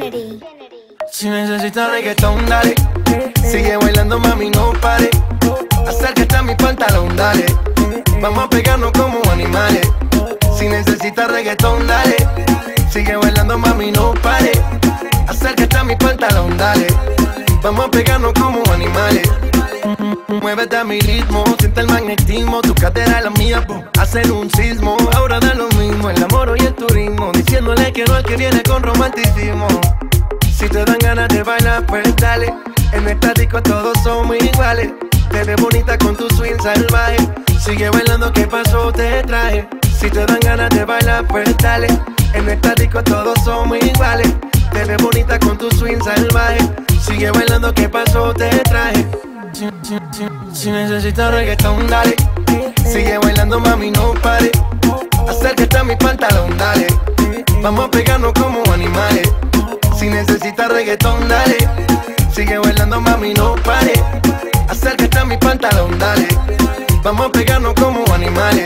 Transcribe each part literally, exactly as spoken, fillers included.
Kennedy. Si necesitas reggaetón, dale. Sigue bailando, mami, no pare. Acércate a mi pantalón, dale. Vamos a pegarnos como animales. Si necesitas reggaetón, dale. Sigue bailando, mami, no pare. Acércate a mi pantalón, dale. Vamos a pegarnos como animales. Muévete a mi ritmo, siente el magnetismo. Tu cadera es la mía, po, hacen un sismo. Ahora da lo mismo, el amor y el turismo. Diciéndole que no al que viene con romanticismo. Si te dan ganas de bailar, pues dale. En esta disco todos somos iguales. Te ves bonita con tu swing salvaje. Sigue bailando, ¿qué pasó? Te traje. Si te dan ganas de bailar, pues dale. En esta disco todos somos iguales. Te ves bonita con tu swing salvaje. Sigue bailando, ¿qué pasó? Te traje. Si, si, si, si necesitas reggaetón, dale. Sigue bailando, mami, no pare. Acércate a mi pantalón, dale. Vamos a pegarnos como animales. Si necesitas reggaetón, dale. Sigue bailando, mami, no pare. Acércate a mi pantalón, dale. Vamos a pegarnos como animales.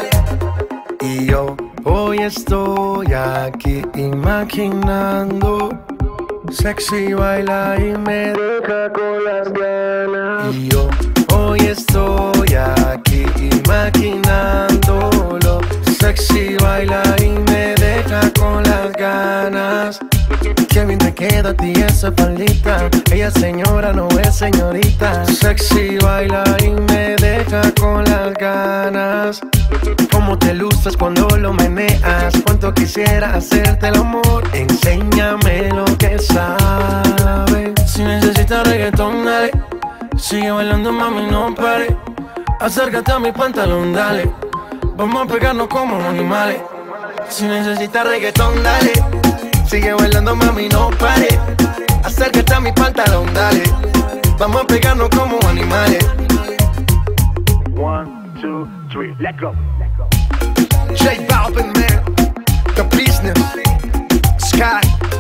Y yo hoy estoy aquí imaginando. Sexy baila y me deja con las ganas. Y yo hoy estoy aquí imaginándolo. Sexy baila y me deja con las ganas. Qué bien te queda a ti esa faldita. Ella es señora, no es señorita. Sexy baila y me deja con las ganas. Cómo te luces cuando lo meneas. Cuánto quisiera hacerte el amor. Enséñame lo que sabes. Si necesitas reggaetón, dale. Sigue bailando, mami, no pare. Acércate a mi pantalón, dale. Vamos a pegarnos como animales. Si necesitas reggaetón, dale. Sigue bailando, mami, no pare. Acércate a mi pantalón, dale. Vamos a pegarnos como animales. One, two, three, let go. J Balvin, man, the business, Sky.